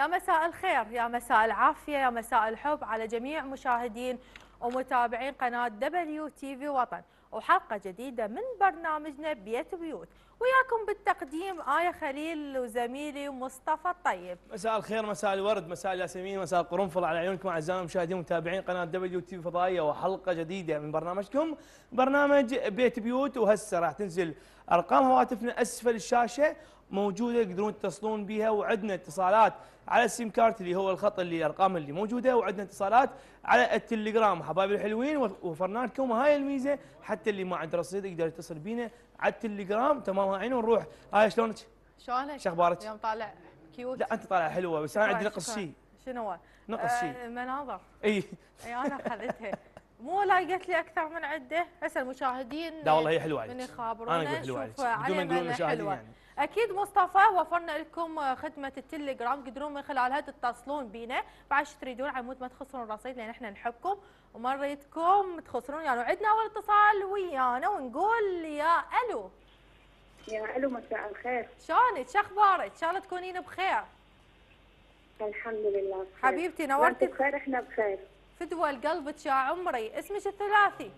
يا مساء الخير، يا مساء العافية، يا مساء الحب على جميع مشاهدين ومتابعين قناة WTV وطن، وحلقة جديدة من برنامجنا بيت بيوت، وياكم بالتقديم آية خليل وزميلي مصطفى الطيب. مساء الخير، مساء الورد، مساء الياسمين، مساء القرنفل على عيونكم اعزائي المشاهدين ومتابعين قناه WTV فضائيه، وحلقه جديده من برنامجكم برنامج بيت بيوت. وهسه راح تنزل ارقام هواتفنا اسفل الشاشه موجوده، تقدرون تتصلون بها، وعندنا اتصالات على السيم كارت اللي هو الخط اللي الارقام اللي موجوده، وعندنا اتصالات على التليجرام. حبايبي الحلوين وفرنا لكم هاي الميزه حتى اللي ما عنده رصيد يقدر يتصل بينا على التليجرام. تمام عيني. ونروح. هاي شلونك؟ شلونك؟ شو اخبارك؟ اليوم طالع كيوت. لا انت طالعه حلوه، بس انا عندي نقص شيء. شنو هو؟ نقص شيء. مناظر. اي انا اخذتها. مو لاقيت لي اكثر من عده، هسه المشاهدين لا والله هي حلوه عليك. من يخابرونا انا اقول حلوه عليك نشوف بدون ما نقول مشاهدين يعني. اكيد مصطفى وفرنا لكم خدمه التليجرام، تقدرون من خلالها تتصلون بينا بعد ايش تريدون، على مود ما تخسرون رصيد، لان احنا نحبكم وما نريدكم تخسرون. يعني وعندنا اول اتصال ويانا ونقول يا الو. يا الو، مساء الخير. شلونك؟ شو اخبارك؟ ان شاء الله تكونين بخير. الحمد لله بخير. حبيبتي نورتي. انت بخير، احنا بخير. فدوى قلبك يا عمري. اسمك الثلاثي؟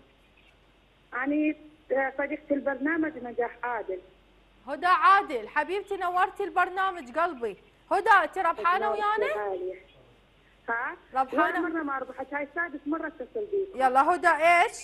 أنا صديقة البرنامج نجاح عادل. هدى عادل. حبيبتي نورتي البرنامج قلبي. هدى انت ربحانه ويانا؟ ها؟ ربحانه؟ مرة ما ربحت، هاي سادس مرة اتصل بيك. يلا هدى ايش؟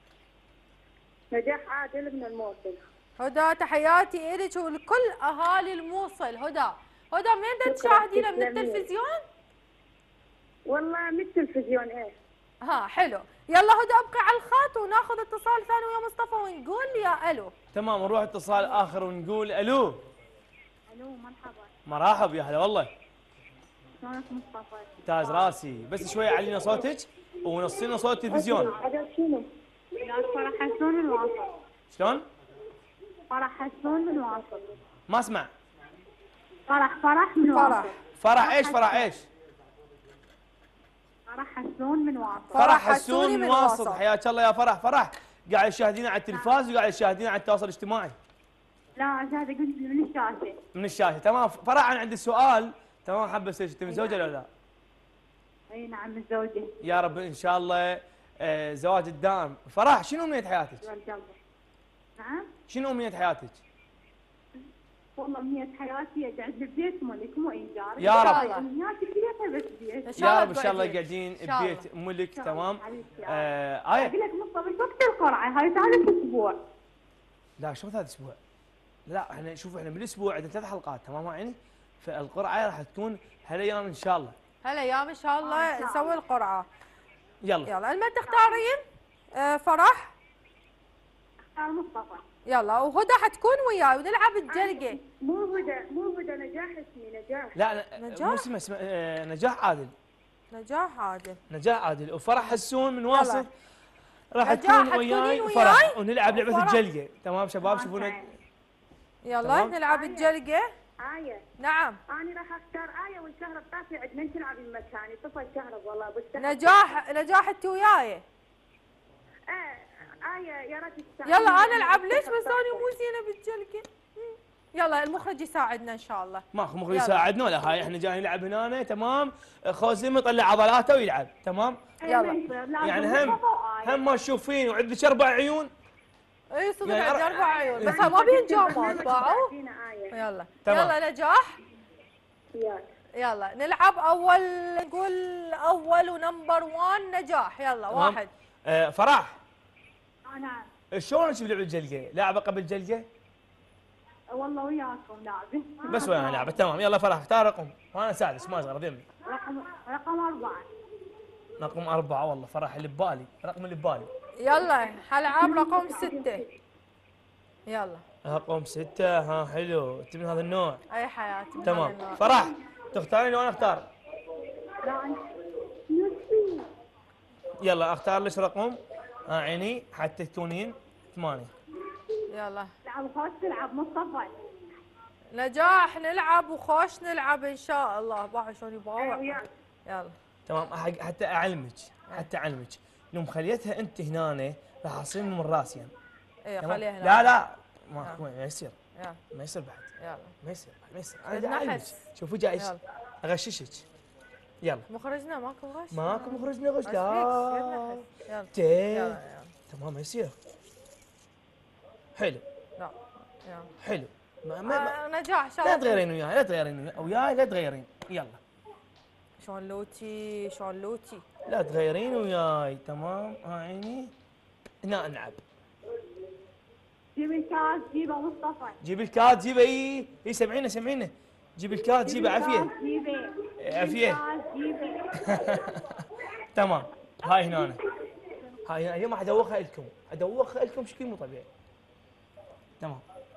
نجاح عادل من الموصل. هدى تحياتي إلك ولكل اهالي الموصل. هدى منين تشاهدينا؟ من التلفزيون؟ والله من التلفزيون. ايه ها حلو. يلا هدى ابقي على الخط وناخذ اتصال ثاني ويا مصطفى ونقول يا الو. تمام نروح اتصال اخر ونقول الو. الو مرحبا. مرحبا يا هلا والله. شلونك مصطفى؟ تاج راسي، بس شويه علينا صوتك ونصينا صوت التلفزيون. هذا شنو؟ فرح حسون من واصل. شلون؟ فرح حسون من واصل. ما اسمع. فرح من واصل. فرح ايش؟ فرح ايش؟ فرح حسون من واصل. فرح حسون من واصل. حياك الله يا فرح. فرح قاعد تشاهدينا على التلفاز وقاعد تشاهدينا على التواصل الاجتماعي؟ لا قاعد اقول من الشاشه. من الشاشه. تمام. فرح انا عندي سؤال. تمام حابه اسالك، انت متزوجه ولا لا؟ اي نعم متزوجه. يا رب ان شاء الله زواج الدائم. فرح شنو امنيه حياتك؟ نعم؟ شنو امنيه حياتك؟ والله امنيه حياتي اقعد ببيت ملك مو ايجار. يا رب. امنياتي كلها بس بيت. يا رب ان شاء الله قاعدين ببيت ملك. تمام. اقول لك مصطفى وقت القرعه هاي ثالث اسبوع. لا شو ثالث اسبوع؟ لا احنا شوف احنا بالاسبوع عندنا 3 حلقات. تمام عيني. فالقرعه راح تكون هالايام ان شاء الله. هالايام ان شاء الله نسوي القرعه. يلا المن تختارين؟ فرح؟ اختار مصطفى. يلا وهدى حتكون وياي ونلعب الجلقه. مو هدى نجاح اسمي نجاح. لا نجاح؟ مو اسمه نجاح عادل. نجاح عادل. وفرح حسون من واصل راح تكون تكون وياي فرح، ونلعب لعبه الجلقه. تمام شباب شوفونا. يلا نلعب الجلقه. آية. نعم. أنا راح أختار آية والشهر التاسع عندنا تلعبي بمكاني. طفل كهرب والله نجاح انت وياي. آية يا ريت تساعدني. يلا انا العب ليش بس انا مو زينه بالجلقه. يلا المخرج يساعدنا ان شاء الله. ماكو مخرج يساعدنا ولا هاي، احنا جايين نلعب هنا. تمام. خوزيم يطلع عضلاته ويلعب. تمام. يلا يعني هم ما تشوفين وعندك 4 عيون. اي صدق يعني عندي 4 عيون بس ما بين جامات باعوا. يلا يلا نجاح. يلا نلعب اول، نقول اول ونمبر 1 نجاح. يلا واحد. فرح. نعم. شلون تشوف لعبه الجلقه؟ لاعبه قبل جلقه؟ والله وياكم لاعبه. بس ويانا لعبه. تمام يلا فرح اختار رقم وانا سادس ما صغر ذمي. رقم 4. رقم 4 والله فرح اللي ببالي، رقم اللي ببالي. يلا حلعب رقم 6. يلا رقم 6. ها حلو. انت من هذا النوع؟ اي حياتي. تمام. فرح تختارين وانا اختار؟ لا يلا اختار لك رقم. عيني حتى تكونين 8. يلا لعب خوش تلعب مصطفى. نجاح نلعب وخوش نلعب ان شاء الله. باع شلون يباوع. يلا تمام. حتى اعلمك لو مخليتها انت هنا راح اصير من راسي يعني. اي خليها هنا. لا ما يصير. يلا ما يصير بعد. يلا ما يصير ما يصير. بدنا انا اعلمك. حس. شوفوا جاي يلا. اغششك. يلا. مخرجنا ماكو غش. ماكو مخرجنا غش. بس لا. هيك، يلا تي. يلا يلا. تمام ما يصير. حلو. لا يلا. حلو. نجاح ان شاء لا الله. تغيرين وياي لا تغيرين وياي لا تغيرين. يلا. شلون لوتي شلون لوتي. لا تغيرين وياي. تمام ها عيني. هنا العب. جيب الكاس جيبه مصطفى. جيب الكاد جيبه. اي سمعينا سمعينا. جيب الكاد جيبه عافيه. جيبه. عافيه. الكاس جيبه. تمام. هاي هنا. هاي هنا اليوم ادوخها لكم. ادوخها لكم بشكل مو طبيعي. تمام.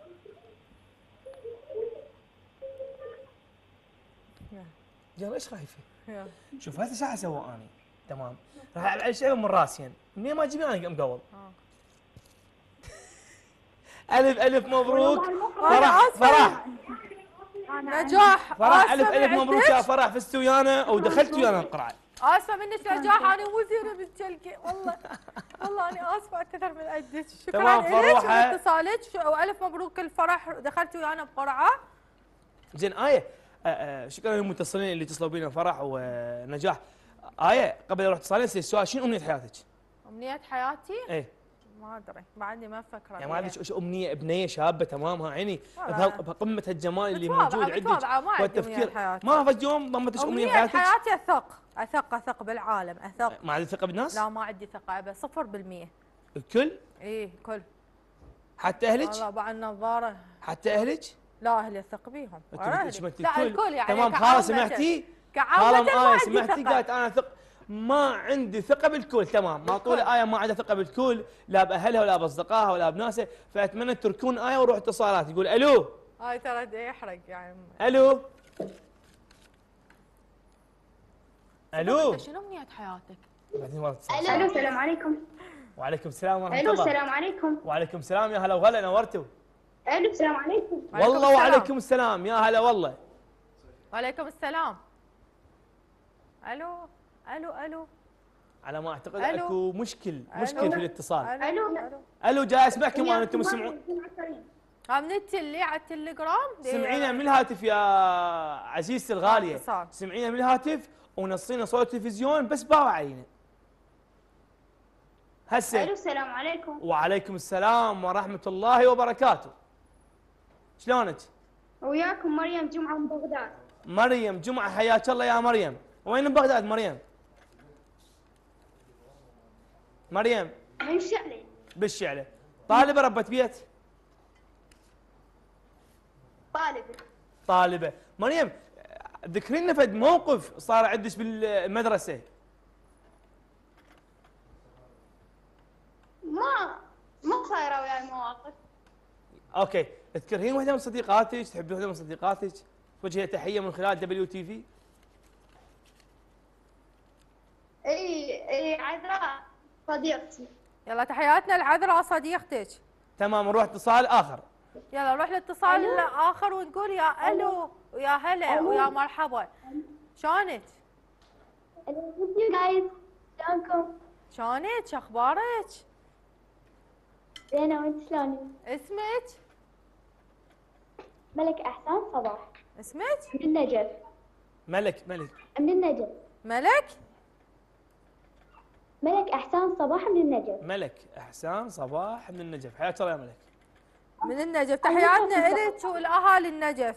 يلا ايش خايفه؟ يلا. شوف هسه شو اسوي اني؟ تمام. راح العب على شيء من راسين، منين ما تجيبين انا مقول. الف الف مبروك. فرح فرح نجاح. فرح الف الف مبروك يا فرح، فزتوا ويانا ودخلتوا ويانا القرعه. اسفه منك نجاح، انا مو زينه بالتلقي والله. والله انا اسفه اعتذر من عندك. شكرا تمام، لك فروحة. واتصالك والف مبروك الفرح، دخلتوا ويانا بقرعه. زين آية، شكرا للمتصلين اللي اتصلوا بينا فرح ونجاح. آية قبل اروح اتصالين اسالك سؤال، شنو امنية حياتك؟ امنيه حياتي؟ ايه ما ادري بعدني ما افكر. يعني ما عندك شو امنية ابنية شابة تمامها عيني والله. بقمة الجمال اللي متواضعة، موجود عندك متواضعة، ما عندي والتفكير. أمنية حياتي. ما فز يوم ما عندك امنية امنيه حياتك؟ حياتي اثق بالعالم، اثق. ما عندك ثقة بالناس؟ لا ما عندي ثقه ابدا 0%. الكل؟ ايه كل. حتى اهلك؟ والله بعد النظاره. حتى اهلك؟ لا اهلي اثق بيهم. انت شملت لا الكل يعني تمام. كعامة. خلاص سمعتي؟ كعامة ما آية عندي سمعتي ثقة. قالت انا ثق ما عندي ثقة بالكل. تمام. ما طول آية ما عندها ثقة بالكل، لا بأهلها ولا بأصدقائها ولا بناسها، فأتمنى تتركون آية وروح اتصالات. يقول ألو. هاي ترى يحرق يعني. ألو. ألو. انت شنو امنية حياتك؟ بعدين مرة اتصال. الو السلام عليكم. وعليكم السلام ورحمة الو الله. السلام عليكم. وعليكم السلام يا هلا وغلا نورتوا. الو السلام عليكم. والله وعليكم السلام يا هلا والله. وعليكم السلام. الو الو الو. على ما اعتقد ألو. اكو مشكل ألو. في الاتصال. الو. الو جاي اسمعكم وانا انتم تسمعون. من التلي على التليجرام. سمعينا من الهاتف يا عزيزتي الغاليه. اتصال. سمعينا من الهاتف ونصينا صوت التلفزيون بس باوع علينا. هسه. الو السلام عليكم. وعليكم السلام ورحمه الله وبركاته. شلونك؟ وياكم مريم جمعه من بغداد. مريم جمعه حياك الله يا مريم. وين من بغداد مريم؟ مريم من شعلي. بالشعله. طالبه ربة بيت؟ طالبه. طالبه. مريم ذكري لنا فد موقف صار عندك بالمدرسه. ما صايره وياي مواقف. اوكي، تكرهين وحده من صديقاتك؟ تحبين وحده من صديقاتك؟ توجهي تحيه من خلال دبليو تي في؟ اي عذراء صديقتي. يلا تحياتنا العذراء صديقتك. تمام نروح اتصال اخر. يلا نروح لاتصال اخر ونقول يا الو ويا هلا ويا مرحبا. شلونك؟ جايز شلونكم؟ شلونك؟ شو اخبارك؟ زينة وانت شلونك؟ اسمك؟ ملك احسان صباح. اسمك؟ من النجف. ملك. من النجف. ملك؟ ملك احسان صباح من النجف. ملك احسان صباح من النجف. حياك الله يا ملك. من النجف. تحياتنا الك والاهالي النجف.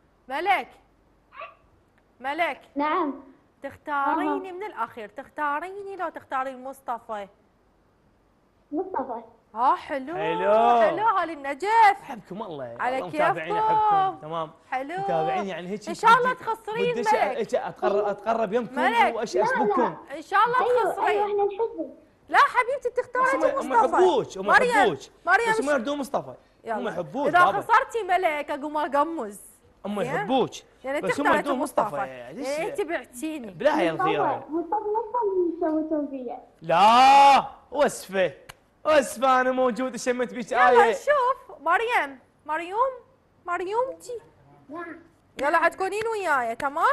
ملك نعم. تختاريني من الاخير، تختاريني لو تختارين مصطفى؟ مصطفى. حلو حلو. اهالي النجف. احبكم الله. على والله متابعين كيفكم. احبكم. تمام. حلو. متابعين يعني هيك ان شاء الله بدي- تخسرين بدي ملك. اتقرب يمكم ملك. واسبكم. ان شاء الله ايوه تخسرين. احنا نحبك. لا حبيبتي تختاري هم مصطفى. يحبوك هم مريم يحبوك بس هم مريم يردون مصطفى. هم يلا. يحبوك اذا بابا. خسرتي ملك اقوم اقمز. هم زين؟ يحبوك يعني بس هم تختاري يردون مصطفى. مصطفى. ليش؟ انت بعتيني. بلا هي الخيره. مصطفى نفسه يسوون فيا. لا وصفه انا موجود شمت بيك يلا آية. نشوف مريومتي. نعم. يلا حتكونين وياي تمام؟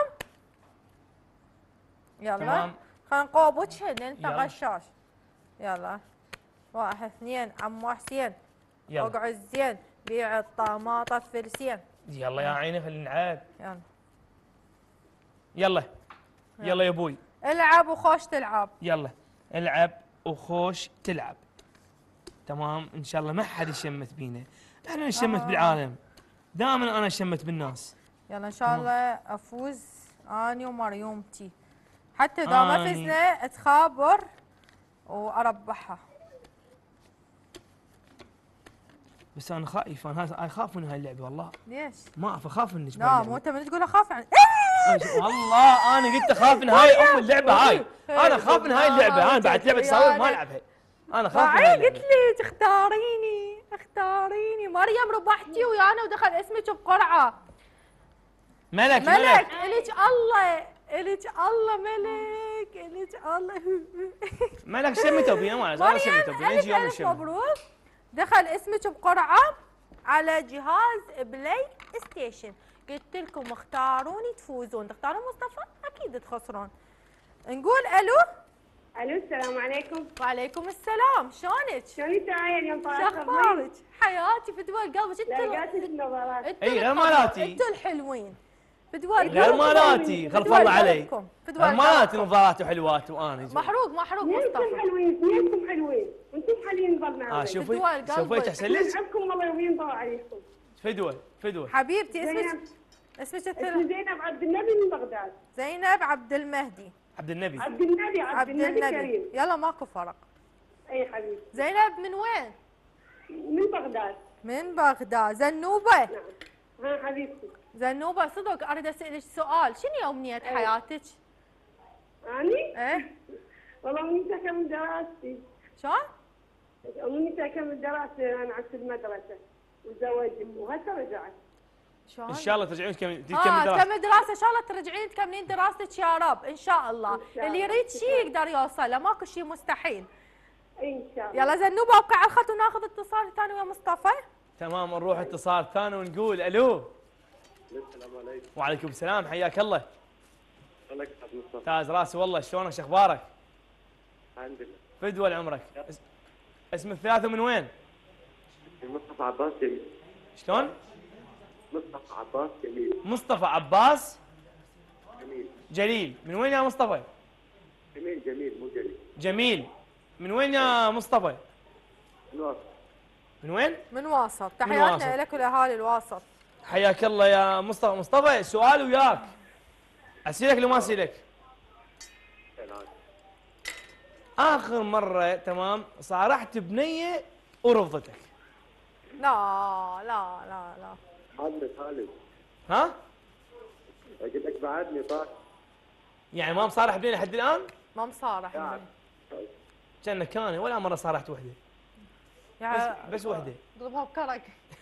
يلا تمام. خلينا نقوب وجهك انت يلا. غشاش. يلا 1 2 عمو حسين يلا اقعد زين. بيع الطماطة فرسين. يلا يا عيني خلينا نلعب. يلا يلا يلا يا ابوي. العب وخوش تلعب. يلا العب وخوش تلعب. تمام ان شاء الله ما حد يشمت بينا، احنا نشمت بالعالم، دائما انا شمت بالناس. يلا ان شاء الله افوز اني ومريومتي، حتى اذا ما فزنا اتخابر واربحها. بس انا خايف، انا اخاف من هاي اللعبه والله. ليش؟ ما اعرف، اخاف من لا مو انت من تقول اخاف يعني. والله انا قلت اخاف من هاي ام اللعبه هاي، انا اخاف من هاي اللعبه، انا بعد لعبه تصاوير ما العبها، انا اخاف من هاي اللعبه. قلت لك اختاريني. مريم ربحتي ويانا ودخل اسمك بقرعه. ملك الك الله ملك، الك الله. ملك شمته بينا ما مريم شمته بينا يجي يوم ألف الشم. مبروك، دخل اسمك بقرعه على جهاز بلاي ستيشن. قلت لكم اختاروني تفوزون، تختارون مصطفى اكيد تخسرون. نقول الو. الو السلام عليكم. وعليكم السلام، شلونك؟ شلونك تعاين اليوم طالعه؟ شو اخبارك؟ حياتي فدوى قلبك. لقيتك النظارات. اي غير مالاتي. انتوا الحلوين. فدوى غير مالاتي، خلف الله علي. فدوى مالاتي نظارات وحلوات وانا محروق اثنينكم مصطفى. حلوين، اثنينكم حلوين، وانتم حالين برنامج. شوفي تحسن لك. نلعبكم والله يومين ضاع عليكم. فدوى حبيبتي اسمك اسمي زينب عبد النبي من بغداد. زينب عبد المهدي. عبد النبي كريم. يلا ماكو فرق. اي حبيبي. زينب من وين؟ من بغداد. من بغداد. زنوبه. نعم. ها حبيبتي. زنوبه صدق اريد اسالك سؤال، شنو امنيه حياتك؟ اني؟ ايه والله امنيتي اكمل دراستي. شلون؟ امنيتي اكمل دراستي، انا عدت المدرسه وتزوجت وهسه رجعت. شلون؟ ان شاء الله ترجعين تكملين تكمل دراسه، ان شاء الله ترجعين تكملين دراستك يا رب ان شاء الله. اللي يريد شيء يقدر يوصل، ماكو شيء مستحيل. ان شاء الله. يلا زنوبه ابقى على الخط وناخذ اتصال ثاني ويا مصطفى. تمام نروح اتصال ثاني ونقول الو. السلام عليكم. وعليكم السلام، حياك الله. الله يسعد مصطفى. تاج راسي والله، شلونك شو اخبارك؟ الحمد لله. فدوى لعمرك. اسم الثلاثة من وين؟ مصطفى عباس جميل. شلون؟ مصطفى عباس جميل. مصطفى عباس جميل. جليل. من وين يا مصطفى؟ جميل مو جليل. جميل. من وين يا مصطفى؟ من واسط. من وين؟ من واسط. تحياتنا لك ولاهالي الواسط. حياك الله يا مصطفى. مصطفى سؤال وياك، اسالك لو ما اسالك؟ اخر مرة تمام صارحت بنية ورفضتك. لا خالد. ها؟ قلت لك بعدني طاق. يعني ما مصارح بنية لحد الان؟ ما مصارح. كأنك كان ولا مرة صارحت وحدة؟ بس وحدة. اضربها بكرك.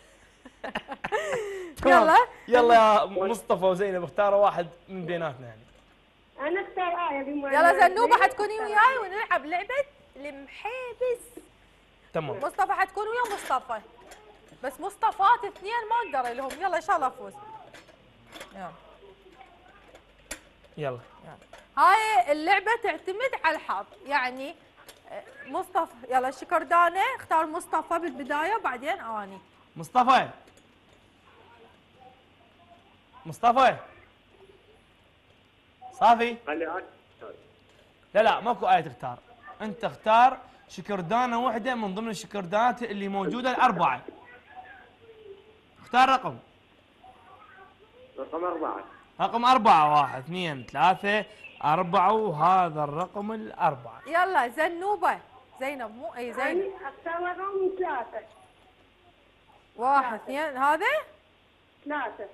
يلا يا مصطفى وزينب اختاروا واحد من بيناتنا يعني. انا اختار بما يلا زنوبه حتكوني وياي ونلعب لعبه المحيبس. تمام. مصطفى حتكون ويا مصطفى، بس مصطفات اثنين ما اقدر لهم. يلا ان شاء الله افوز. يلا هاي اللعبه تعتمد على الحظ، يعني مصطفى يلا الشكردانه اختار مصطفى بالبدايه وبعدين اني. مصطفى صافي. خلي لا ماكو آية تختار، انت اختار شكردانة واحدة من ضمن الشكردانات اللي موجودة الأربعة. اختار رقم. رقم 4. رقم 4. 1 2 3 4 وهذا الرقم الأربعة. يلا زنوبة. زينب مو اي زينب. انا اختار رقم 3. 1 2 هذا 3.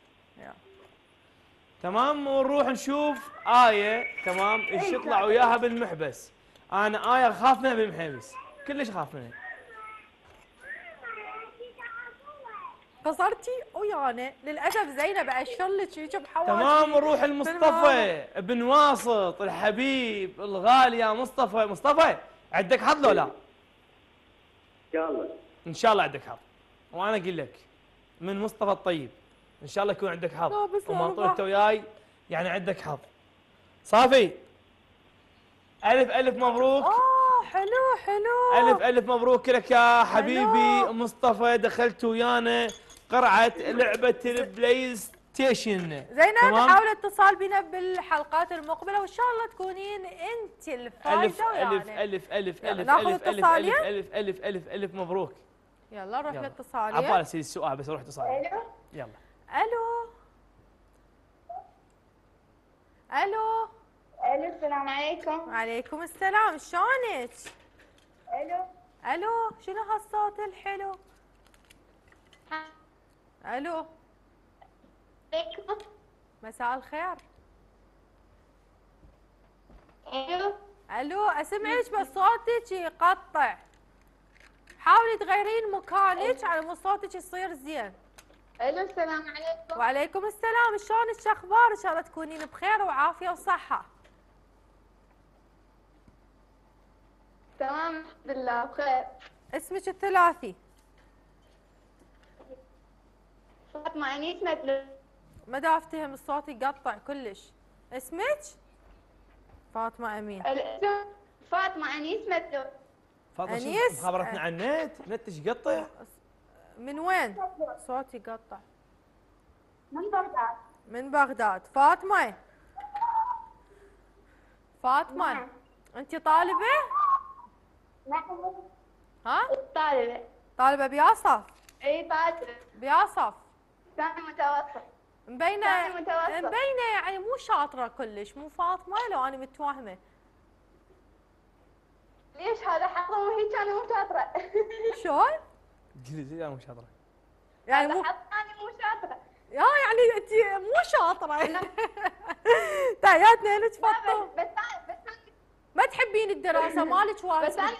تمام ونروح نشوف آية. تمام ايش يطلع وياها بالمحبس. أنا آية أخاف منها بالمحبس، كلش أخاف منها. قصرتي ويانا للاسف. زينب اشلك هيك بحواجبي. تمام نروح المصطفى بن واسط الحبيب الغالي يا مصطفى عندك حظ لو لا؟ ان شاء الله. ان شاء الله عندك حظ، وانا اقول لك من مصطفى الطيب ان شاء الله يكون عندك حظ، وما طلعت وياي يعني عندك حظ. صافي الف مبروك. حلو حلو. الف الف مبروك لك يا حبيبي مصطفى، دخلت ويانا قرعه لعبه البلاي ستيشن. زينب حاول اتصال بنا بالحلقات المقبله وان شاء الله تكونين انت الفايزه الف الف الف الف الف ناخذ الف الف اتصالين؟ الف الف الف الف مبروك. يلا نروح يلا. للاتصاليه. عبالي اسال السؤال بس اروح اتصال. الو يلا. الو الو. الو السلام عليكم. وعليكم السلام، شلونك؟ الو الو، شنو هالصوت الحلو؟ الو، عليكم. مساء الخير. الو الو، اسمعك بس صوتك يقطع. حاولي تغيرين مكانك على مود صوتك يصير زين. الو السلام عليكم. وعليكم السلام، شلونك؟ شو اخبارك؟ ان شاء الله تكونين بخير وعافيه وصحه. تمام الحمد لله بخير. اسمك الثلاثي؟ فاطمة أنيس مدلول. ما دا افتهم، الصوت يقطع كلش. اسمك؟ فاطمه امين. الاسم فاطمة أنيس مدلول. فاطمه شنو أنيس؟ مخابرتنا عن النت؟ نتش يقطع. من وين؟ صوت يقطع. من بغداد. من بغداد. فاطمه فاطمه نعم. انت طالبه؟ نعم. ها؟ طالبة. طالبه بياصف؟ اي طالبة. بياصف. ثاني متوسط. مبينه ثاني متوسط. مبينه يعني مو شاطره كلش، مو فاطمه لو انا متوهمه. ليش هذا حظه وهيك أنا مو شاطرة. شلون؟ قولي زي انا مش شاطره. يعني مو هذا حظ أنا مو شاطرة. يعني انت مو شاطره. تحياتنا لك لا فطوم. بس أنا ما تحبين الدراسه مالك بس واسمه. أنا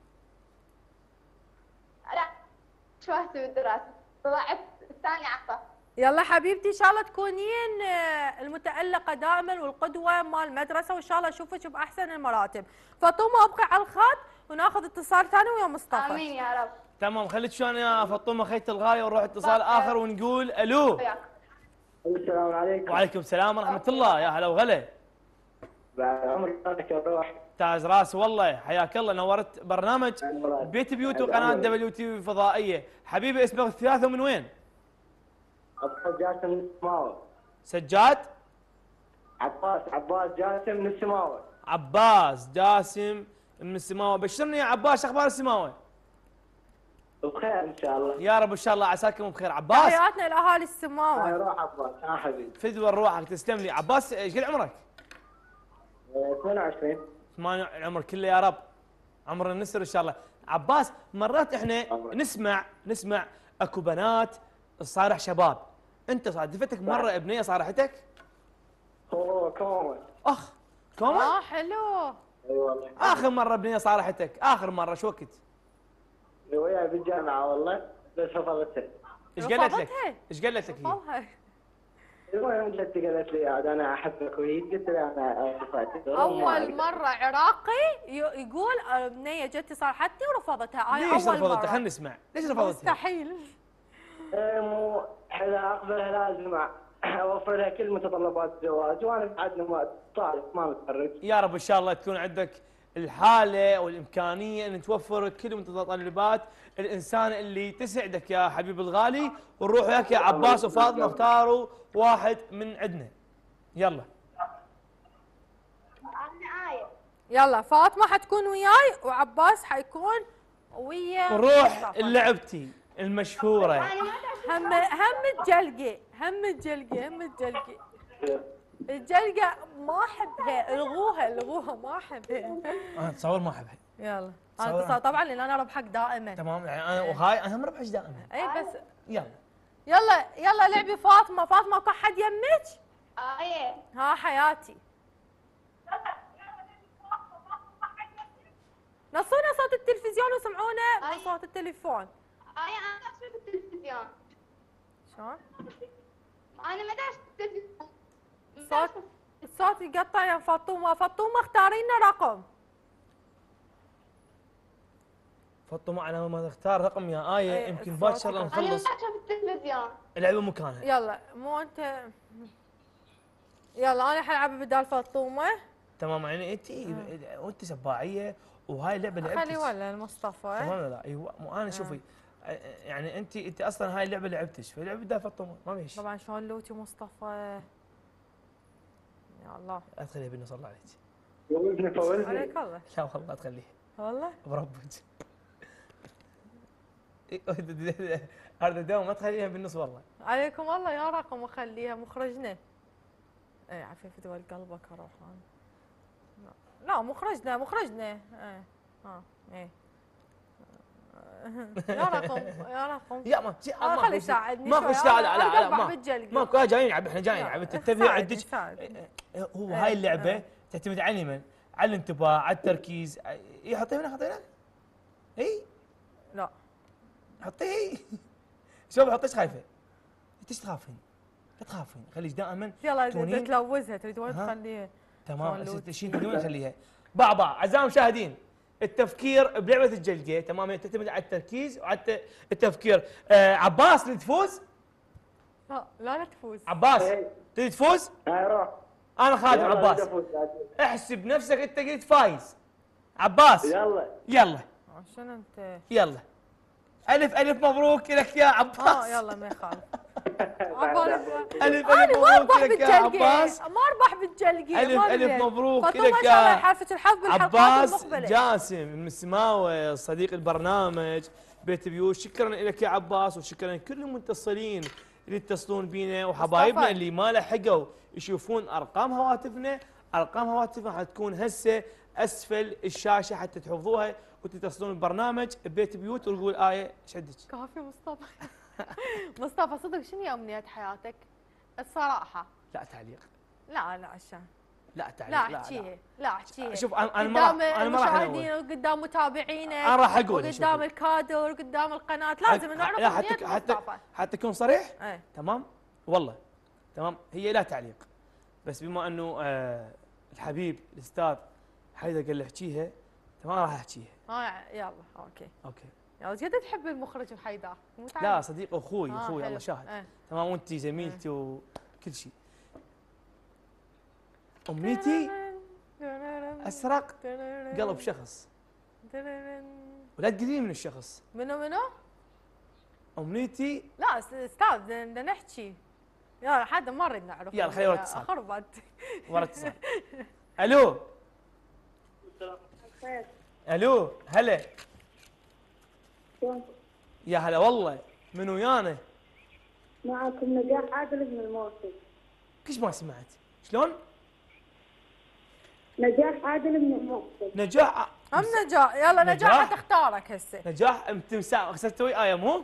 لا شوهت بالدراسة. طلعت الثاني عطا. يلا حبيبتي ان شاء الله تكونين المتألقة دائما والقدوة مال المدرسة، وان شاء الله اشوفك باحسن المراتب. فاطمة ابقي على الخط وناخذ اتصال ثاني ويا مصطفى. آمين يا رب. تمام، خليك شلون يا فاطمه خيت الغايه ونروح اتصال اخر ونقول الو. وياك. السلام عليكم. وعليكم السلام ورحمه الله، يا هلا وغلا. بعد عمرك صادق يا روح. تاج راس والله، حياك الله، نورت برنامج بيت بيوت وقناه دبليو تي في فضائيه. حبيبي اسمك الثلاثه ومن وين؟ عباس جاسم من السماوه. سجاد؟ عباس جاسم من السماوه. عباس جاسم من السماوه، بشرني يا عباس اخبار السماوه. بخير ان شاء الله. يا رب ان شاء الله عساكم بخير. عباس تحياتنا لاهالي هاي السماوة. روح عباس حبيبي. فدوى روحك، تسلم لي. عباس ايش قد عمرك؟ 28. 8 العمر كله يا رب، عمر النسر ان شاء الله. عباس مرات احنا نسمع اكو بنات تصارح شباب، انت صادفتك مره بنيه صارحتك؟ هو كومن. اخ كوما؟ حلو. اي والله. اخر مره بنيه صارحتك اخر مره شو وقت؟ وياي بالجامعه والله بس رفضتها. ايش قالت لك؟ رفضتها؟ ايش قالت لك هي؟ والله المهم جت قالت لي عاد انا احبك وهيك قلت لها انا رفضت. اول مرة عراقي يقول بنية جتي صارحتني ورفضتها. هاي ليش اول رفضتها؟ مرة. خلينا نسمع، ليش رفضتها؟ مستحيل. مو اذا اقبلها لازم اوفر لها كل متطلبات الزواج وانا بعدنا ما طالب ما متخرج. يا رب ان شاء الله تكون عندك الحاله والامكانيه ان توفر كل متطلبات الانسان اللي تسعدك يا حبيب الغالي، ونروح وياك يا عباس وفاطمه اختاروا واحد من عندنا. يلا. أنا آية. يلا فاطمة حتكون وياي وعباس حيكون ويا نروح مصطفى. لعبتي المشهوره. هم الجلقة الجلقة ما احبها، الغوها ما احبها. انا اتصور ما احبها. يلا تصور انا اتصور طبعا لان انا ربحك دائما. تمام، يعني انا وهاي انا هم ربحش دائما. اي بس يلا يلا لعبي فاطمة. فاطمة اكو حد يمك؟ آية. ها حياتي. نصونا صوت التلفزيون وسمعونا من صوت التليفون. آية أنا أشوف التلفزيون. شلون؟ أنا ما داش التلفزيون. الصوت يقطع يا فاطمة. فاطمة اختاري لنا رقم. فاطمه على ما تختار رقم يا ايه، إيه، يمكن الصوت باكر يقطع. أنا ما نخلص أشوف التلفزيون. اللعبه مكانها. يلا مو انت. يلا انا حلعب بدال فاطمة. تمام يعني انت سباعيه وهاي اللعبه لعبتك. خلي ولا المصطفى. تمام ولا لا؟ ايوه مو انا شوفي يعني انت اصلا هاي اللعبه لعبتش فلعبه دافع الطموح ما فيش. طبعا شلون لوتي مصطفى. يا الله ادخليها بالنص الله عليك. فوزني عليك الله. لا والله ادخليها والله بربك. هذا دوم ما تخليها بالنص والله. عليكم الله يا رقم وخليها مخرجنا. اي عفيف دول قلبك اروح انا. لا مخرجنا ايه يا رقم يا ما خلي يساعدني ماكو استعاده لا ماكو جايين نلعب احنا جايين نلعب انت تنتبه عندك. هو هاي اللعبه تعتمد على من؟ على الانتباه على التركيز. حطيه هنا اي لا حطيه. شوف حطيش خايفه. انت تخافين؟ لا تخافين خليك دائما يلا تلوزها تريدون تخليها تمام. شيء تريدون خليها باع اعزائي المشاهدين. التفكير بلعبه الجلقه تمام تعتمد على التركيز وعلى التفكير. عباس تريد تفوز؟ لا تفوز. عباس تريد تفوز؟ روح انا خادم عباس. احسب نفسك انت قلت فايز. عباس يلا عشان انت يلا الف مبروك لك يا عباس. يلا ما يخالف. الف مبروك لك يا عباس. ما اربح بالجلقه. الف مبروك لك يا حافه الحظ بالحلقات عباس المقبله. جاسم المسماوي صديق البرنامج بيت بيوت. شكرا لك يا عباس وشكرا لكل المتصلين اللي يتصلون بينا وحبايبنا اللي ما لحقوا يشوفون ارقام هواتفنا. ارقام هواتفنا حتكون هسه اسفل الشاشه حتى تحفظوها وتتصلون البرنامج بيت بيوت ونقول ايه ايش عندك؟ كافي مصطفى. مصطفى صدق شنو امنيات حياتك؟ الصراحه. لا تعليق. لا عشان لا تعليق. لا احكيها. شوف انا ما راح المشاهدين وقدام متابعينك. انا راح اقول قدام الكادر قدام القناه لازم نعرف امنيات مصطفى. حتى اكون صريح. ايه. تمام والله تمام. هي لا تعليق بس بما انه الحبيب الاستاذ حيدر قال لي احكيها تمام راح احكيها. يلا اوكي يا قد تحب المخرج الحيدر؟ لا صديق اخوي الله شاهد. تمام وانت زميلتي وكل شيء. امنيتي اسرق قلب شخص ولا تقولي من الشخص. منو؟ امنيتي. لا استاذ بدنا نحكي. يلا حدا ما نريد نعرف. يلا خلينا ورا اتصال. خربت ورا اتصال. الو هلا. يا هلا والله. من ويانا؟ معكم نجاح عادل بن الموصل. كيش ما سمعت؟ شلون؟ نجاح عادل بن الموصل. نجاح نجاح. يلا نجاح تختارك هسه. نجاح انت خسرت وياي مو؟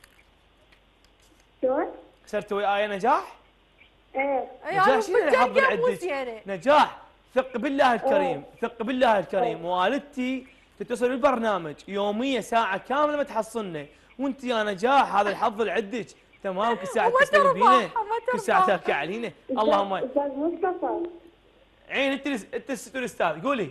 شلون؟ خسرت وياي نجاح؟ ايه نجاح شنو اللي حظ عندك؟ نجاح ثق بالله الكريم ثق بالله الكريم. والدتي تتصل بالبرنامج يوميا ساعه كامله ما تحصلنا وانت يا نجاح هذا الحظ اللي عندك تمام. كل ساعه تتصل بينا كل ساعه تحكي علينا. اللهم استاذ مصطفى عين انت الاستاذ قولي.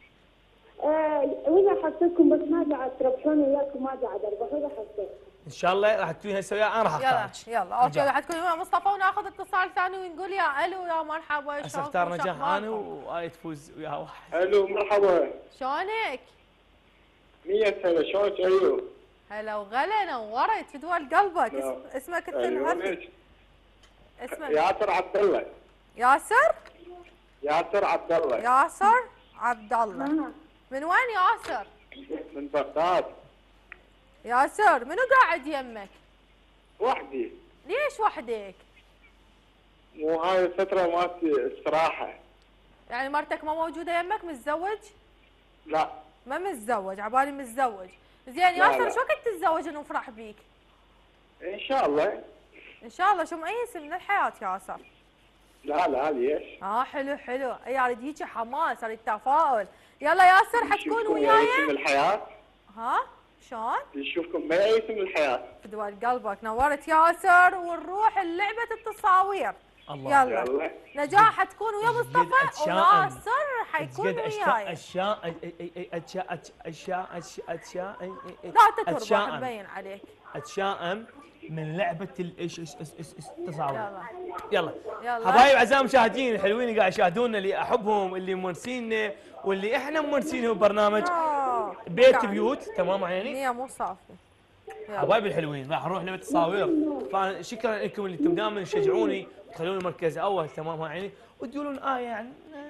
واذا حسيتكم بس ما قاعد تربحون وياكم ما قاعد اربح واذا حسيت ان شاء الله راح تكوني هسه انا راح اختارك. يلا اوكي راح تكوني ويا مصطفى وناخذ اتصال ثاني ونقول يا الو يا مرحبا. هسه اختار نجاح انا واي تفوز ويا واحد. الو مرحبا. شلونك؟ 100 سنه شلونك ايوه؟ هلا وغلا نورت في دول قلبك. اسمك اسمك ياسر عبد الله. ياسر عبد الله. ياسر عبد الله. من وين ياسر؟ من بغداد. ياسر منو قاعد يمك؟ وحدي. ليش وحدك؟ مو هاي الفترة مالتي استراحة. يعني مرتك ما موجودة يمك؟ متزوج؟ لا ما متزوج. عبالي متزوج. زين ياسر شو وقت تتزوج ونفرح بيك؟ ان شاء الله. ان شاء الله. شو مؤيس من الحياة ياسر؟ لا ليش؟ حلو. يا اريد هيك حماس اريد تفاؤل. يلا ياسر حتكون وياي؟ من الحياة؟ شلون؟ يشوفكم ما يئيس من الحياة. بدوال قلبك نورت ياسر ونروح لعبة التصاوير. الله. يلا نجاح حتكون ويا مصطفى وناصر حيكون وياي. اشياء لا تتربح مبين عليك. اتشائم من لعبه التصاوير. يلا يلا يلا. حبايب اعزائي المشاهدين الحلوين اللي قاعد يشاهدونا، اللي احبهم، اللي مونسينا واللي احنا مونسينهم برنامج بيت بيوت. تمام عيني؟ نية مو صافية. حبايبي الحلوين راح نروح لعبه التصاوير. فشكرا لكم اللي انتم دائما تشجعوني وتخلوني مركز اول. تمام عيني؟ وتقولون يعني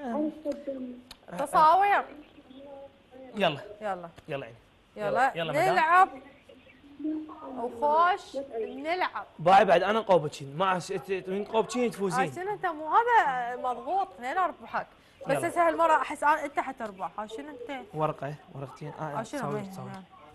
تصاوير. يلا يلا يلا عيني. يلا يلا مدام. نلعب وخوش نلعب. باي بعد انا قوبتشين ما من قوبتشين تفوزين. عشان انت مو هذا مضغوط اثنين اربحك. بس يلا. هسه هالمره احس انت حتربح. عشان انت ورقه ورقتين شنو تصاوير.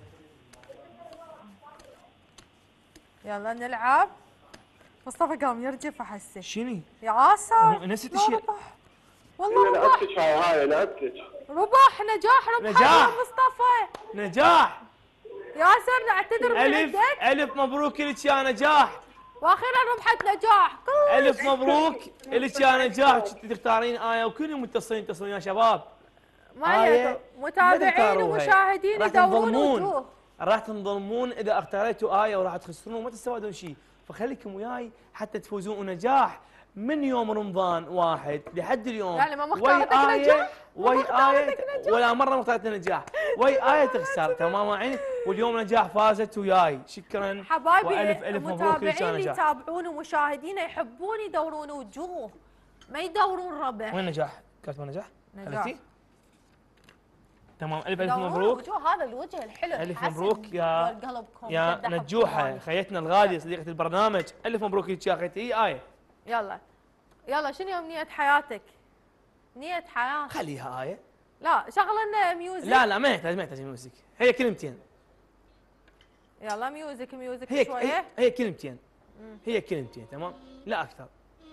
يلا نلعب. مصطفى قام يرجف احسه. شنو؟ يا عاسر نسيت لا الشيء. ربح. والله ربح. لعبتك هاي لعبتك. ربح نجاح ربح نجاح. يا مصطفى. نجاح. ياسر نعتذر من الف عندك. الف مبروك لك يا نجاح. واخيرا ربحت نجاح. الف مبروك لك يا نجاح. كنت تختارين ايه وكلهم متصلين يا شباب. ما آية هي متابعين تختاروها. ومشاهدين راح يدورون تنظلمون. وجوه. راح تنظلمون اذا اختاريتوا ايه وراح تخسرون وما تستفادون شيء. فخليكم وياي حتى تفوزون. ونجاح من يوم رمضان 1 لحد اليوم يعني ما مختارتك وي نجاح؟ وي مختارتك آية ولا مرة مختارت نجاح. وي آية تخسر. تمام عيني؟ واليوم نجاح فازت وياي. شكرا حبايبي والف الف مبروك لك المتابعين يا اللي نجاح. يتابعون ومشاهدينا يحبون يدورون وجوه ما يدورون ربح. وين نجاح؟ كاتبه نجاح؟ نجاح. خليتي؟ تمام الف يدورون مبروك. وجوه. هذا الوجه الحلو الف الحسن مبروك يا والقلبكم يا شد نجوحه حبكم. خيتنا الغاليه صديقه البرنامج. الف مبروك لك يا اخيتي. اي ايه يلا يلا شنو يوم نية حياتك؟ نية حياتك. خليها ايه. لا شغل لنا ميوزك. لا ما يحتاج ميوزك. هي كلمتين. يلا ميوزك هي شويه. هي كلمتين. هي كلمتين تمام لا اكثر.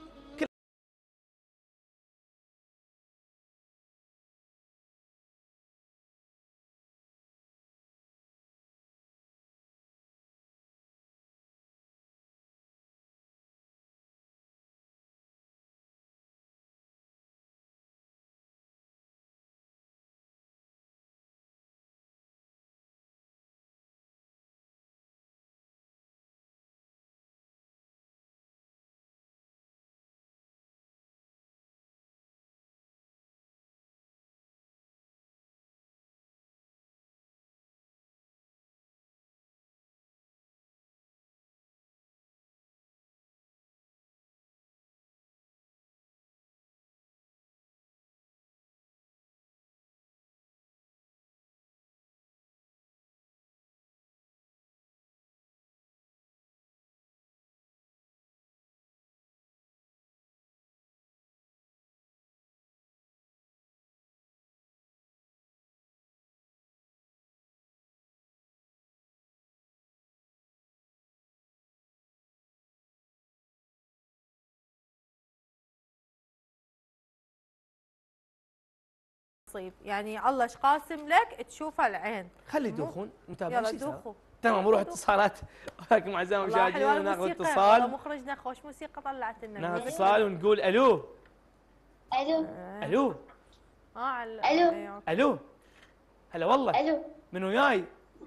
يعني الله ايش قاسم لك تشوفه العين. خلي يدوخون متابعين. يلا شو يسوي؟ دوخوا. تمام نروح اتصالات. ولكم اعزائي والله حلوة المشاهدين ناخذ الموسيقى. والله اتصال. مخرجنا خوش موسيقى طلعت لنا. ناخذ اتصال ونقول الو. الو الو الو الو. هلا والله. الو من وياي؟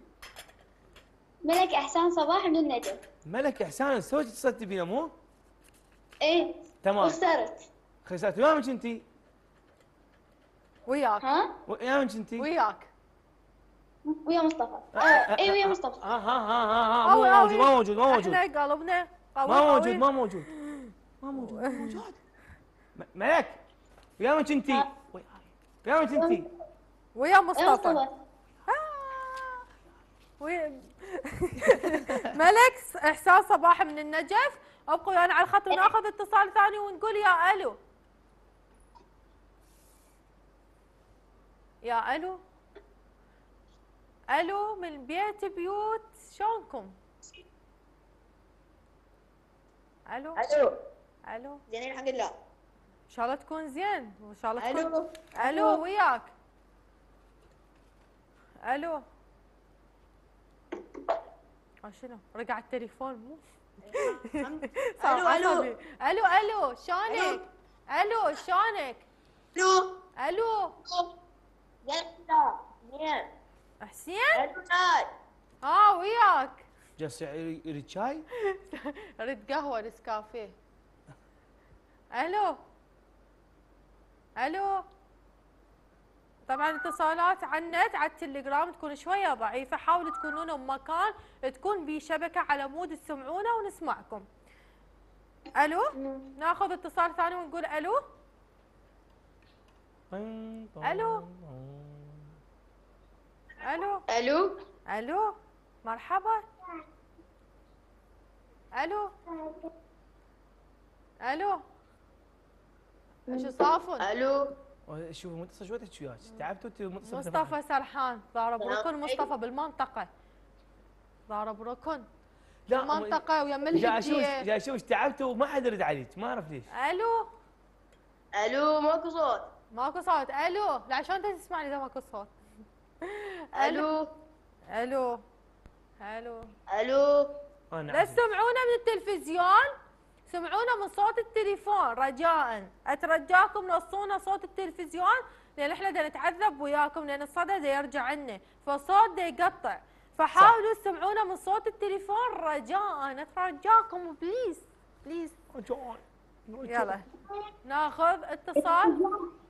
ملك احسان صباح من النجف. ملك احسان سويتي اتصلتي بينا مو؟ ايه تمام. وخسرت. خسرت ويا من كنتي؟ وياك ها ويا من كنتي؟ وياك. ويا مصطفى. ايه ويا مصطفى. ها مو موجود ما موجود ما موجود احنا قلبنا قوي ما موجود قوي. ما موجود ما موجود ما موجود. ملك ويا من كنتي؟ ويا من كنتي؟ ويا ويا مصطفى. مصطفى. ملك احسان صباح من النجف. ابقوا ويانا على الخط وناخذ اتصال ثاني ونقول يا الو. يا الو. الو من بيت بيوت شلونكم؟ الو الو. زين الحمد لله. ان شاء الله تكون زين ان شاء الله تكون. الو الو وياك. الو. شنو رجع التليفون مو. الو الو الو شلونك؟ الو شلونك؟ الو الو زين زين. حسين؟ الو ناي. وياك. جالس يريد شاي. اريد قهوه نسكافيه. الو الو. طبعا اتصالات على النت على التليجرام تكون شويه ضعيفه، حاولوا تكونون بمكان تكون بيه شبكه على مود تسمعونا ونسمعكم. الو. ناخذ اتصال ثاني ونقول الو. الو الو الو الو. مرحبا. الو الو. شو صافن؟ الو شوفوا متصل شوي تحكي وياك، تعبتوا انت متصل. مصطفى سرحان ضارب ركن. مصطفى بالمنطقه ضارب ركن بالمنطقه ويم الهديه. جاي اشوف تعبتوا وما حد يرد عليك، ما اعرف ليش. الو الو ماكو صوت. ماكو صوت. الو. لا شلون انت تسمعني اذا ماكو صوت؟ الو الو الو. الو لا تسمعونا من التلفزيون، سمعونا من صوت التليفون رجاء. اترجاكم نصونا صوت التلفزيون لان احنا دا نتعذب وياكم لان الصدى دا يرجع لنا فالصوت دا يقطع، فحاولوا تسمعونا من صوت التليفون رجاء. اترجاكم بليز بليز. يلا ناخذ اتصال.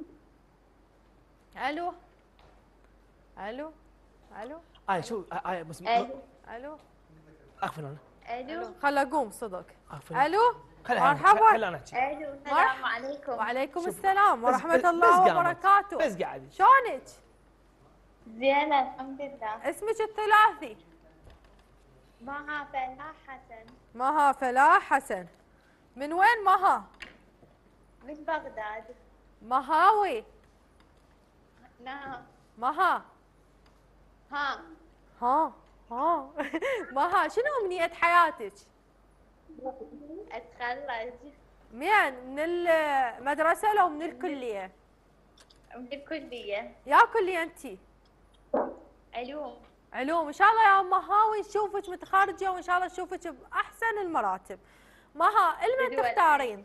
الو الو الو. شو بس الو الو. اقفل انا. الو خل اقوم صدق. اقفل. الو. خليني مرحبا. انا احكي. الو السلام عليكم. وعليكم السلام ورحمه بس الله قامت. وبركاته. بس قاعد. شلونك؟ زينة الحمد لله. اسمك الثلاثي؟ مها فلاح حسن مها فلاح حسن. من وين مها؟ من بغداد. مهاوي. نعم. مها. ها ها مها شنو أمنية حياتك؟ اتخرج من المدرسة لو من الكلية؟ من الكلية. يا كلية أنتي؟ علوم. علوم. إن شاء الله يا مهاوي نشوفك متخرجة وإن شاء الله نشوفك بأحسن المراتب. مها المن تختارين؟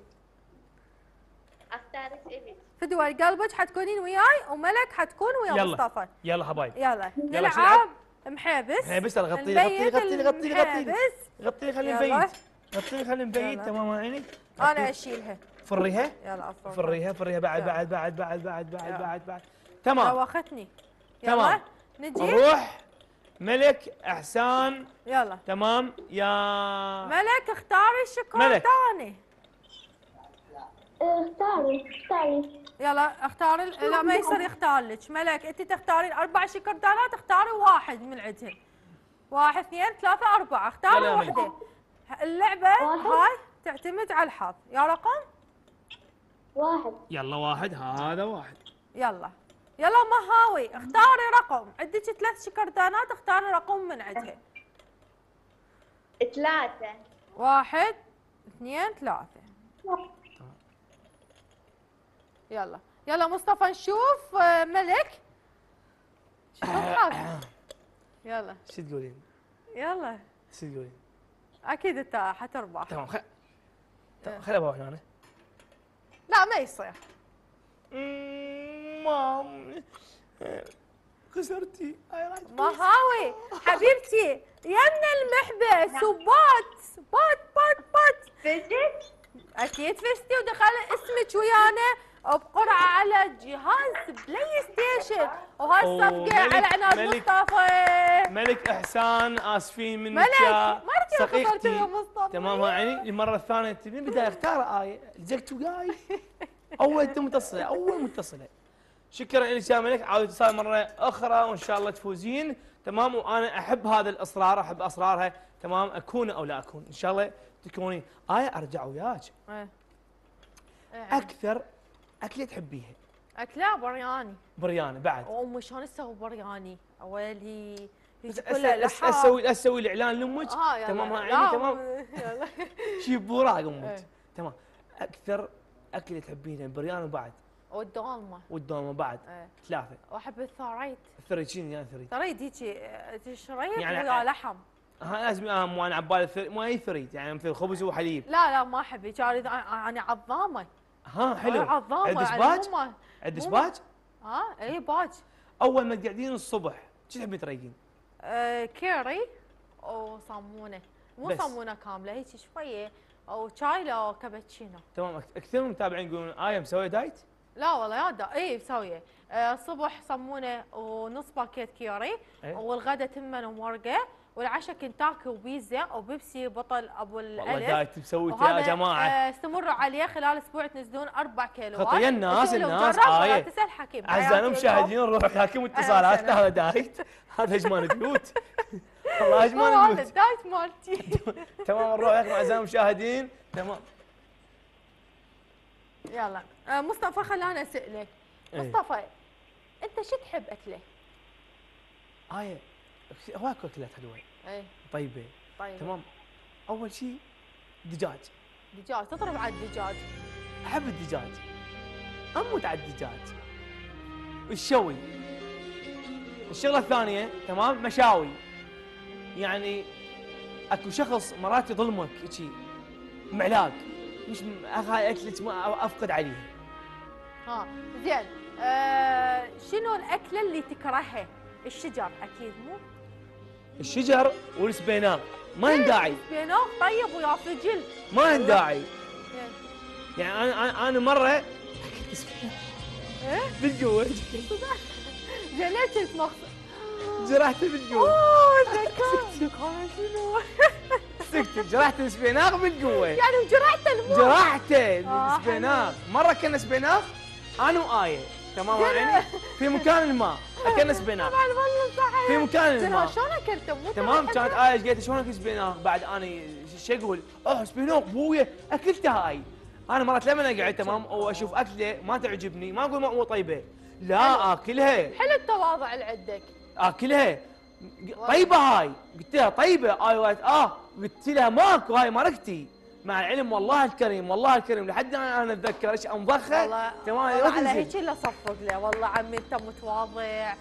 اختارت ابي. فدوى قلبك حتكونين وياي وملك حتكون ويا يلا. مصطفى. يلا حبايب. يلا شو نلعب محابس. محابس. غطي نبيت غطي غطي غطي المحابس. غطي خلي يلا. نبيت. غطي خلي نبيت. يلا. تمام عيني. أنا أشيلها. فريها. يلا أفرغها. فريها بعد يلا. بعد بعد بعد بعد بعد يلا. بعد تمام. دوختني. تمام. يلا نجي. نروح ملك احسان. يلا تمام يا ملك اختاري الشوكولاتة. اختاري. يلا اختاري. لا ما يصير يختار لك. ملك انت تختارين 4 شوكولاتات، اختاري واحد من عندهن. 1 2 3 4 اختاري يلا يا ملك. وحده. اللعبة هاي تعتمد على الحظ. يا رقم؟ واحد. يلا واحد. هذا واحد. يلا يلا مهاوي اختاري رقم. عندك 3 شوكولاتات، اختاري رقم من عندها. 3. 1 2 3. يلا يلا مصطفى نشوف ملك شو الحظ. يلا شو تقولين؟ يلا شو تقولين؟ اكيد انت حتربح. تمام خل ابغى اروح انا. لا ما يصير. مام خسرتي. مهاوي حبيبتي يمنا المحبس وبات بات بات بات. فزت. اكيد فزتي ودخل اسمك ويانا بقرعه على جهاز بلاي ستيشن وهالصفقه على عناد مصطفى. ملك احسان اسفين منك ملك يا مرتي خسرت يا صديقتي. مصطفى. تمام يعني المره الثانيه تبين بدايه اختار ايه لزقت وياي. اول متصله اول متصله. شكرا لك يا ملك. عاود اتصال مره اخرى وان شاء الله تفوزين. تمام. وانا احب هذا الاصرار، احب اسرارها. تمام. اكون او لا اكون ان شاء الله تكونين. ارجع وياك. اكثر اكله تحبيها؟ اكله برياني. برياني بعد. امي شلون تسوي برياني؟ اولي هيك بس كلها لحم. اسوي الاعلان لامك. يلا. تمام لا، عيني. تمام. يلا شيب براق امك. إيه. تمام. اكثر اكله تحبينها برياني وبعد والدولمه. والدومه بعد. إيه. 3. واحب الثريد. الثري شنو يعني ثري؟ ثريد هيك شريط يعني ويا لحم. لازم مو انا عبالي الثري مو اي ثريد يعني مثل خبز وحليب. لا ما احب هيك. اريد انا عظامه. حلو. عظامه عند يعني سباج؟ مو ما- عند مو- سباج؟ اي باج. اول ما تقعدين الصبح شو تحبين تريقين؟ كيري وصمونه، مو بس. صمونه كامله، هيك شويه، وشاي لو كابتشينو. تمام. كثير من المتابعين يقولون ايه مسوي دايت؟ لا والله يا اي مسويه. الصبح صمونه ونص باكيت كيوري، إيه. والغدا تمن ومرقه، والعشاء كنتاكي وبيتزا وبيبسي بطل ابو والله الالف. دايت مسويته يا جماعه. استمروا عليه خلال اسبوع تنزلون 4 كيلوات. خطيه الناس ولا تسال حكيم. اعزائنا المشاهدين نروح حاكم اتصالات. هذا دايت، هذا هجمان بيوت. والله هجمان هذا بيوت. الدايت مالتي. تمام نروح ياكم اعزائنا المشاهدين. تمام. يلا مصطفى خلاني اسالك. إيه. مصطفى انت شو تحب اكله؟ هواكو اكلات حلوه ايه طيبه. طيب. تمام. اول شيء دجاج. دجاج، تضرب على الدجاج. احب الدجاج، اموت على الدجاج. الشوي. الشغله الثانيه تمام مشاوي. يعني اكو شخص مرات يظلمك هيجي معلاق، مش هاي اكلك ما افقد عليه. ها زين. شنو الاكله اللي تكرهها؟ الشجر اكيد مو؟ الشجر والسبيناق ما ينداعي. سبيناق طيب ويا فجل. ما ينداعي. إيه. يعني انا مره ايه بالقوه زين ليش كنت مقصود؟ جرحت بالقوه. اوه ذكرت انا شنو؟ سكت. جرحت السبيناق بالقوه. يعني جرحت المو. جرحته السبيناق. مره كنا سبيناق انا وآية تمام يعني في مكان الماء اكلنا سبيناق طبعا والله صحيح. في مكان زين الماء. شلون اكلته؟ مو تمام. كانت آية قالت شلون اكل سبيناق؟ بعد انا شو اقول؟ سبيناق بويا اكلتها هاي. انا مرات لما اقعد تمام واشوف اكله ما تعجبني ما اقول مو طيبه، لا اكلها. حلو التواضع اللي عندك. اكلها طيبه هاي. قلت لها طيبه. قالت قلت لها ماكو هاي مرقتي. مع العلم والله الكريم والله الكريم لحد انا اتذكر ايش انضخه. والله تمام. والله على هيك اللي صفق له. والله عمي انت متواضع.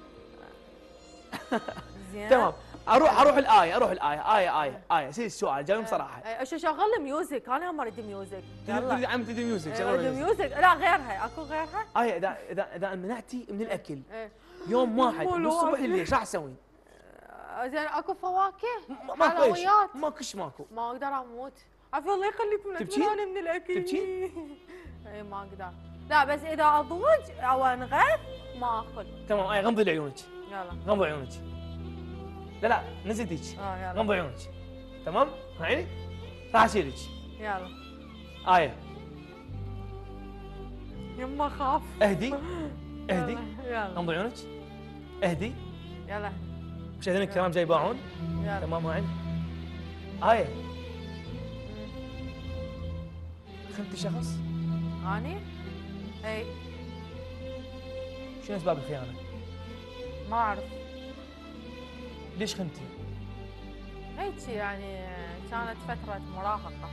زين تمام. اروح آية سير السؤال جاوب بصراحه. شغل ميوزك. انا ما اريد ميوزك. يلا عم تدري ميوزك اريد ميوزك. لا غيرها. اكو غيرها؟ آية اذا منعتي من الاكل إيه. يوم واحد مو من الصبح الواحد. لليل شو راح تسوي؟ زين اكو فواكه؟ ماكو ايش؟ حلويات؟ ماكو. ما اقدر اموت. عفوا الله يخليك من تبكين؟ اطمئناني من الاكل. تبكين؟ اي ما اقدر. لا بس اذا اضوج او انغث ما اكل. تمام. آية غمضي لي عيونك. يلا غمضي عيونك. لا نزل ديك. يلا غمضي عيونك. تمام؟ معي؟ راح اشيلك. يلا آية يما خاف. اهدي. اهدي. يلا غمضي عيونك. اهدي. يلا مشاهدينا الكرام جاي يباعون. يلا تمام معي؟ آية خنتي شخص؟ اني؟ اي شنو اسباب الخيانه؟ ما اعرف. ليش خنتي؟ هيك يعني كانت فترة مراهقة.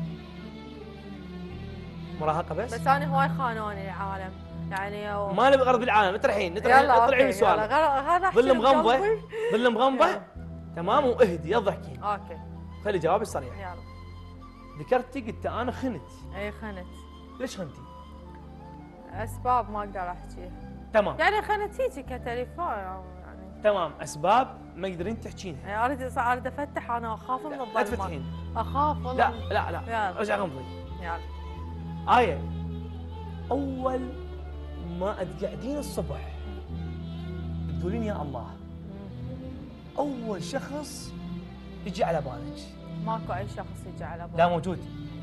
مراهقه بس انا هواي خانوني العالم يعني ما نبي غرض بالعالم. نطرحين يلا اطلعي من أوكي، السؤال. يلا ظل مغمضه قلبي. ظل مغمضه. يلا. تمام. واهدي يلا احكي. اوكي خلي جوابي صريح. يلا. ذكرتي قلت انا خنت. اي خنت. ليش خنتي؟ اسباب ما اقدر احكيها. تمام. يعني خنت هيجي كتليفون أو يعني تمام. اسباب ما يقدرين تحكينها. يعني اريد افتح. انا اخاف من لا الظلمه. تفتحين. اخاف لا والله. لا يلا. رجع غمضي. يلا آية اول ما تقعدين الصبح تقولين يا الله اول شخص يجي على بالك؟ ماكو اي شخص يجي على بالي. لا موجود.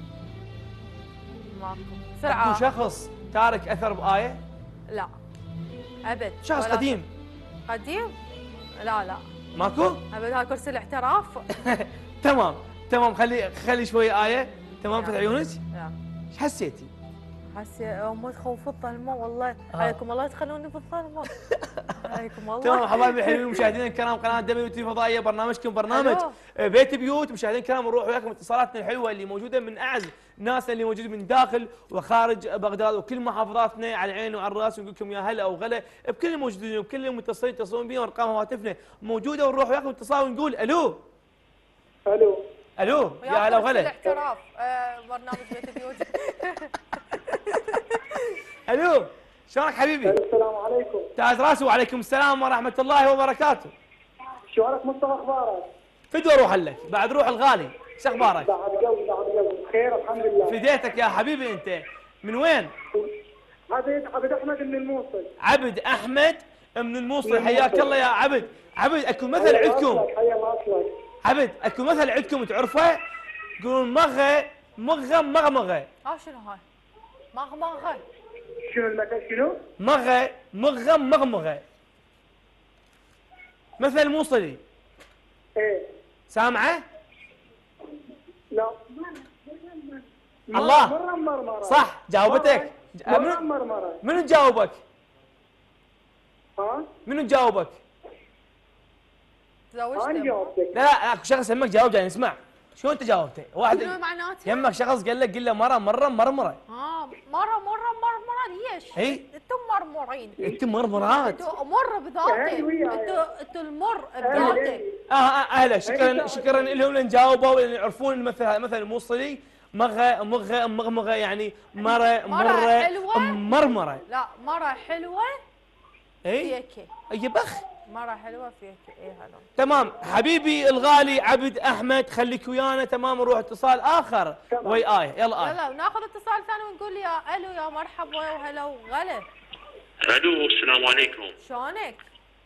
ماكو اكو بسرعه. شخص تارك اثر بآية؟ لا ابد. شخص ولا قديم؟ قديم؟ لا ماكو؟ ابد. هاي كرسي الاعتراف. تمام. خلي شوي آية. تمام. فتح عيونك. يلا. ايش حسيتي؟ ما تخوف الظلمه والله. عليكم الله تخلوني في الظلمه. عليكم الله. تمام حبايبي الحلوين مشاهدينا الكرام قناه دبليو فضائيه برنامجكم برنامج بيت بيوت. مشاهدينا الكرام نروح وياكم اتصالاتنا الحلوه اللي موجوده من اعز ناسنا اللي موجودين من داخل وخارج بغداد وكل محافظاتنا على العين وعلى الراس. ونقول لكم يا هلا وغلا بكل الموجودين وبكل المتصلين يتصلون بينا وارقام هواتفنا موجوده. ونروح وياكم اتصال ونقول الو. الو يا هلا وغلا. الاعتراف. برنامج بيت بيوت. الو شلونك حبيبي؟ السلام عليكم. تاج راسي. وعليكم السلام ورحمه الله وبركاته. شلونك مصطفى اخبارك؟ فدوى اروح لك بعد روح الغالي، شو اخبارك؟ بعد قوي بخير الحمد لله. فديتك يا حبيبي. انت من وين؟ عبد احمد من الموصل. عبد احمد من الموصل، حياك الله يا عبد. عبد اكو مثل عندكم، حيا الله اصلك. عبد اكو مثل عندكم تعرفه؟ يقولون مغه مغمغه. شنو هاي؟ مغمغه. شنو المثل شنو؟ مغه مغمغه، مثل موصلي. ايه سامعه؟ لا الله مرة صح جاوبتك. مرة منو جاوبك؟ ها؟ منو جاوبك؟ تزوجت؟ انا جاوبتك. لا اكو شخص يمك جاوب جاي نسمع. شلون انت جاوبته؟ واحد شنو معناته؟ يمك شخص قال لك قل له مرمره. مرة ليش؟ اي انتم مرمورين. انت مرمرات. انتوا مر بذاته. انتوا المر بذاته. اهلا شكرا لهم لان جاوبوا لان يعرفون مثل الموصلي مغمغه يعني مرة حلوة. مرمره. لا مرة حلوة اي فيك. اي بخ. مرة حلوة فيك. اي هلا. تمام حبيبي الغالي عبد احمد، خليك ويانا. تمام نروح اتصال اخر وياي. يلا يلا ناخذ اتصال ثاني ونقول يا الو يا مرحبا وهلا وغلا. الو السلام عليكم. شلونك؟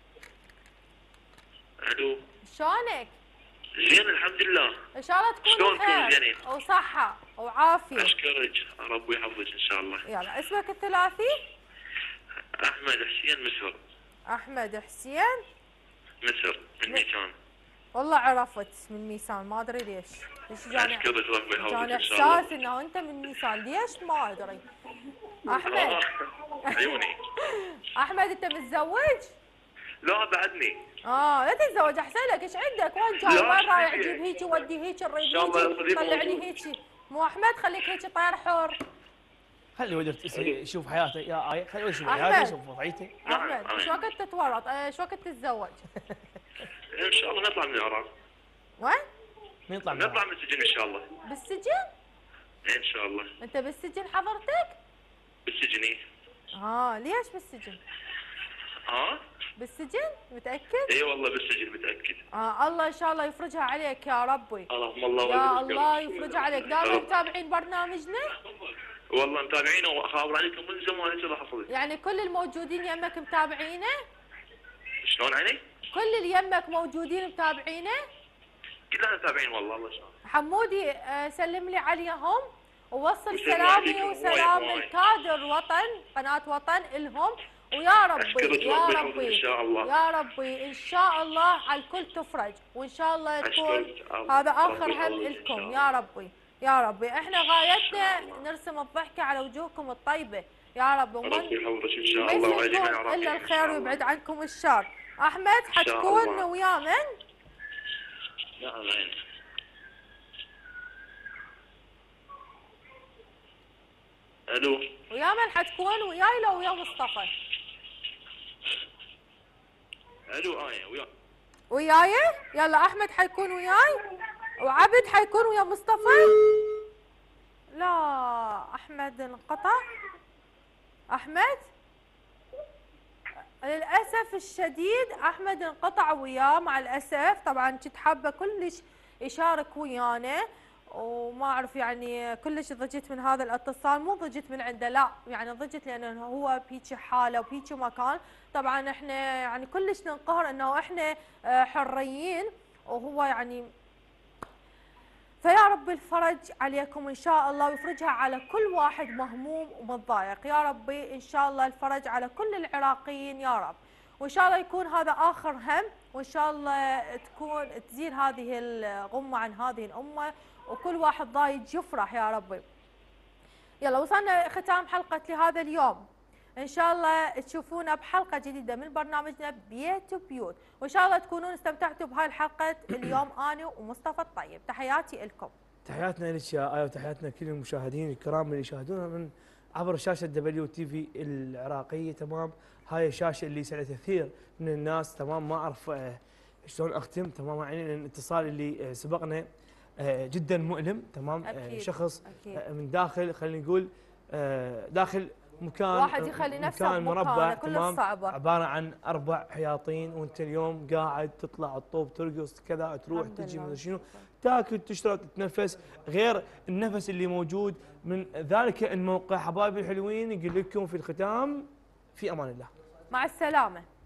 الو شلونك؟ زين الحمد لله. ان شاء الله تكون شلونكم بخير زينين؟ وصحة وعافية. اشكرك ربي يحفظك ان شاء الله. يلا اسمك الثلاثي؟ احمد حسين مصر. احمد حسين مصر من ميسان. والله عرفت من ميسان، ما ادري ليش جاني اشكرك ربي يحفظك جاني ان شاء الله. احساس انه انت من ميسان، ليش ما ادري. احمد عيوني. احمد انت متزوج؟ لا بعدني. لا تتزوج احسن لك. ايش عندك؟ وين جاي؟ لا، وين رايح؟ حبيبي. جيب هيك ودي هيك إن نريد شاء الله يا هيك صديق طلعني موجود. هيك. مو احمد خليك هيك طير حر. خلي ولد يشوف حياته يا اي. خلي يشوف أحمد. حياته يشوف وضعيته. احمد نعم. ايش وقت تتورط؟ ايش وقت تتزوج؟ ان شاء الله نطلع من العراق. وين؟ نطلع نطلع من السجن ان شاء الله. بالسجن؟ ان شاء الله. انت بالسجن حضرتك؟ بالسجن إيه. ليش بالسجن؟ ها؟ بالسجن؟ متأكد؟ اي والله بالسجن متاكد. الله ان شاء الله يفرجها عليك يا ربي. اللهم الله يا ولك الله الخير. يفرجها عليك. دائما متابعين برنامجنا؟ والله متابعينه واخابر عليكم من زمان هسه حصلت. يعني كل الموجودين يمك متابعينه؟ شلون يعني؟ كل اللي يمك موجودين متابعينه؟ كلنا متابعين والله الله يسلمك. حمودي سلم لي عليهم ووصل وسلم سلامي عليكم وسلام وايد. الكادر وطن قناة وطن إلهم. ويا ربي أشكرك يا ربي ربي يحفظك إن شاء الله. يا ربي ان شاء الله على الكل تفرج، وان شاء الله تكون أشكرك. هذا ربي اخر هم يحفظك إن لكم. شاء يا ربي يا ربي. احنا غايتنا الله. نرسم الضحكه على وجوهكم الطيبه يا رب. ربي يحفظك ان شاء ما الله وعلي من يسلكم عراقي الا إن شاء الخير الله. ويبعد عنكم الشر. احمد شاء حتكون الله. ويا من؟ نعم عين. الو ويا من حتكون؟ وياي لو ويا مصطفى؟ الو ويا. وياي؟ يلا احمد حيكون وياي وعبد حيكون ويا مصطفى. لا احمد انقطع. احمد للاسف الشديد احمد انقطع وياه مع الاسف. طبعا كنت حابه كلش يشارك ويانا وما اعرف يعني كلش ضجت من هذا الاتصال. مو ضجت من عنده لا، يعني ضجت لانه هو بهيجي حاله وبهيجي مكان. طبعا احنا يعني كلش ننقهر انه احنا حريين وهو يعني. فيا رب الفرج عليكم ان شاء الله ويفرجها على كل واحد مهموم ومتضايق. يا ربي ان شاء الله الفرج على كل العراقيين يا رب. وان شاء الله يكون هذا اخر هم، وان شاء الله تزيل هذه الغمه عن هذه الامه وكل واحد ضايج يفرح يا ربي. يلا وصلنا ختام حلقه لهذا اليوم. ان شاء الله تشوفونا بحلقه جديده من برنامجنا بيت بيوت، وان شاء الله تكونون استمتعتوا بهاي الحلقه اليوم انا ومصطفى الطيب. تحياتي لكم. تحياتنا لك يا آية وتحياتنا كل المشاهدين الكرام اللي يشاهدونا من عبر شاشه WTV العراقيه. تمام هاي الشاشه اللي سعدت كثير من الناس. تمام ما اعرف شلون اختم. تمام يعني الاتصال اللي سبقنا جدا مؤلم. تمام أكيد. شخص أكيد. من داخل خلينا نقول داخل مكان واحد يخلي نفسه مكان بمكانه مربع كلش تمام، صعبة. عباره عن 4 حياطين، وانت اليوم قاعد تطلع الطوب ترقص كذا، تروح الحمد تجي لله. مدري شنو، تاكل تشرب تتنفس، غير النفس اللي موجود من ذلك الموقع. حبايبي الحلوين، يقول لكم في الختام في امان الله. مع السلامة.